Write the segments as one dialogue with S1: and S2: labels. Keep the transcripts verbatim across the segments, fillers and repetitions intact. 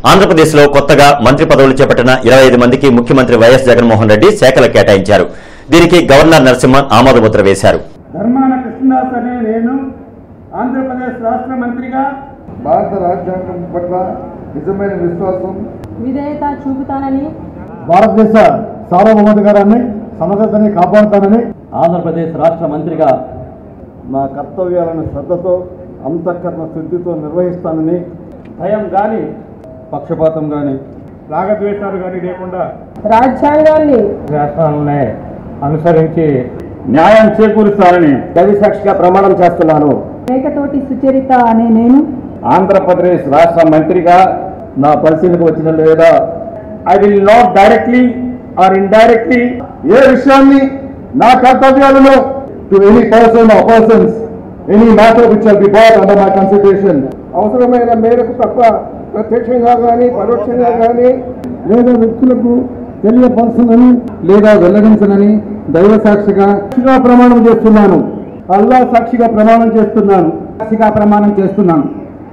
S1: ఆంధ్రప్రదేశ్లో కొత్తగా మంత్రి పదవులు చేపట్టిన ఇరవై ఐదు మందికి ముఖ్యమంత్రి వైఎస్ జగన్మోహన్ రెడ్డి శాఖలు కేటాయించారు. దీనికి గవర్నర్ నరసింహన్ ఆమోదముద్ర వేశారు.
S2: ధర్మాన కృష్ణదాస్ అనే నేను ఆంధ్రప్రదేశ్ రాష్ట్ర మంత్రిగా
S3: భారత రాజ్యాంగం పట్ల నిజమైన విశ్వాసం
S4: విధేయత చూపుతానని,
S3: భారతదేశ సార్వభౌమాధికారాన్ని సమగ్రతని కాపాడుతానని,
S5: ఆంధ్రప్రదేశ్ రాష్ట్ర మంత్రిగా
S3: నా కర్తవ్యాలను శ్రద్ధతో అంతఃకరణ శుద్ధితో నిర్వహిస్తానని,
S2: భయం గాని
S3: పక్షపాతం కానీ
S2: రాగద్వేషాలు కానీ లేకుండా
S4: రాజ్యాంగాన్ని
S2: శాసనాలనే అనుసరించి న్యాయం చేకూరుస్తానని
S5: దైవ సాక్షిగా ప్రమాణం చేస్తున్నాను.
S4: ఏకతోటి సుచరిత అనే నేను
S2: ఆంధ్రప్రదేశ్ రాష్ట్ర మంత్రిగా
S3: నా పరిశీలనకు వచ్చిన లేదా
S2: I will not directly or indirectly
S3: ఏ విషయాన్ని నా కర్తవ్యాలను to any person or persons any matter which shall be brought under my consideration అవసరమైన మేరకు తప్ప ప్రత్యక్షంగా కానీ పరోక్షంగా కానీ లేదా వ్యక్తులకు తెలియపరచనని లేదా వెల్లడించనని దైవ సాక్షిగా సాక్షిగా ప్రమాణం చేస్తున్నాను. అల్లా సాక్షిగా ప్రమాణం చేస్తున్నాను సాక్షిగా ప్రమాణం చేస్తున్నాను.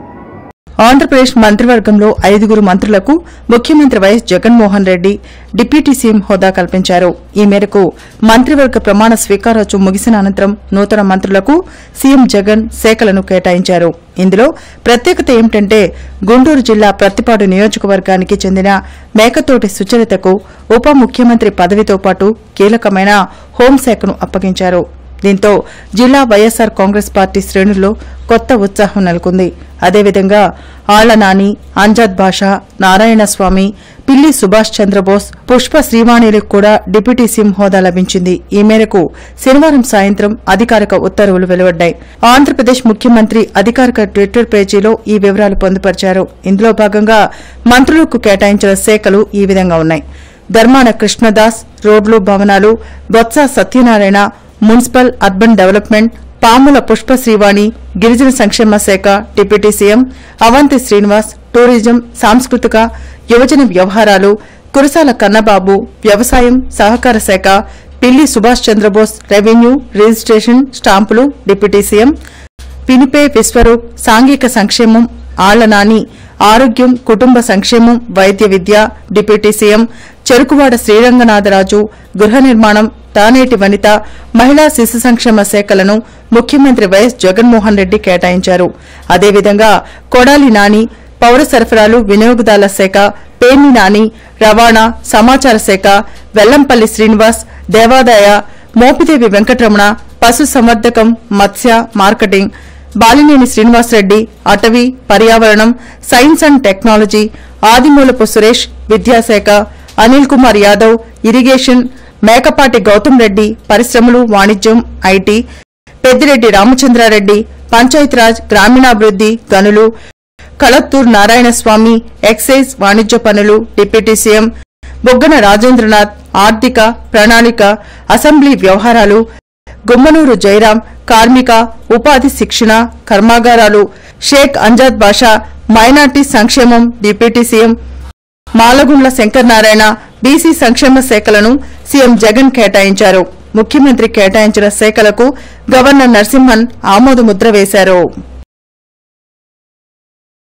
S6: ఆంధ్రప్రదేశ్ మంత్రివర్గంలో ఐదుగురు మంత్రులకు ముఖ్యమంత్రి YS Jaganmohan Reddy deputy CM హోదా కల్పించారు. ఈ మేరకు మంత్రివర్గ ప్రమాణ స్వీకారోత్సవం ముగిసిన అనంతరం నూతన మంత్రులకు సీఎం జగన్ శాఖలను కేటాయించారు. ఇందులో ప్రత్యేకత ఏమిటంటే గుంటూరు జిల్లా ప్రత్తిపాడు నియోజకవర్గానికి చెందిన మేకతోటి సుచరితకు ఉప ముఖ్యమంత్రి పదవితో పాటు కీలకమైన హోంశాఖను అప్పగించారు. దీంతో జిల్లా వైఎస్సార్ కాంగ్రెస్ పార్టీ శ్రేణుల్లో కొత్త ఉత్సాహం నెలకొంది. అదేవిధంగా ఆళ్ల నాని, అంజాద్ బాషా, నారాయణస్వామి, పిల్లి సుభాష్ చంద్రబోస్, పుష్ప శ్రీవాణిలకు కూడా డిప్యూటీ సీఎం హోదా లభించింది. ఈ మేరకు శనివారం సాయంత్రం అధికారిక ఉత్తర్వులు వెలువడ్డాయి. ఆంధ్రప్రదేశ్ ముఖ్యమంత్రి అధికారిక ట్విట్టర్ పేజీలో ఈ వివరాలు పొందుపరిచారు. ఇందులో భాగంగా మంత్రులకు కేటాయించిన శాఖలు ఈ విధంగా ఉన్నాయి. ధర్మాన కృష్ణదాస్ రోడ్లు భవనాలు, Botsa Satyanarayana municipal urban development, Pamula Pushpa Srivani గిరిజన సంక్షేమ శాఖ deputy CM, Avanthi Srinivas tourism సాంస్కృతిక యువజన వ్యవహారాలు, కురసాల కన్నబాబు వ్యవసాయం సహకార శాఖ, పిల్లి సుభాష్ చంద్రబోస్ రెవెన్యూ రిజిస్ట్రేషన్ స్టాంపులు డిప్యూటీ సీఎం, పినిపే విశ్వరూప్ సాంఘిక సంక్షేమం, ఆళ్ల నాని ఆరోగ్యం కుటుంబ సంక్షేమం వైద్య విద్య డిప్యూటీ సీఎం, చెరుకువాడ శ్రీరంగనాథరాజు గృహ నిర్మాణం, తానేటి వనిత మహిళా శిశు సంక్షేమ శాఖలను ముఖ్యమంత్రి వైఎస్ జగన్మోహన్ రెడ్డి కేటాయించారు. అదేవిధంగా కొడాలి నాని పౌర సరఫరాలు వినియోగదారుల శాఖ, పేర్ని నాని రవాణా సమాచార శాఖ, వెల్లంపల్లి శ్రీనివాస్ దేవాదాయ, మోపిదేవి వెంకటరమణ పశు సంవర్ధకం మత్స్య మార్కెటింగ్, బాలినేని శ్రీనివాసరెడ్డి అటవీ పర్యావరణం science and technology, Adimulapu Suresh విద్యాశాఖ, అనిల్ కుమార్ యాదవ్ ఇరిగేషన్, మేకపాటి గౌతమ్ రెడ్డి పరిశ్రమలు వాణిజ్యం ఐటీ, పెద్దిరెడ్డి రామచంద్రారెడ్డి పంచాయతీరాజ్ గ్రామీణాభివృద్ది గనులు, కళత్తూర్ నారాయణస్వామి ఎక్సైజ్ వాణిజ్య పనులు డిప్యూటీ సీఎం, బొగ్గన రాజేంద్రనాథ్ ఆర్థిక ప్రణాళిక అసెంబ్లీ వ్యవహారాలు, గుమ్మనూరు జయరాం కార్మిక ఉపాధి శిక్షణ కర్మాగారాలు, షేక్ అంజాద్ బాషా మైనార్టీ సంక్షేమం deputy CM, Malagundla Sankaranarayana BC సంక్షేమ శాఖలను సీఎం జగన్ కేటాయించారు. ముఖ్యమంత్రి కేటాయించిన శాఖలకు గవర్నర్ నరసింహన్ ఆమోదముద్ర వేశారు.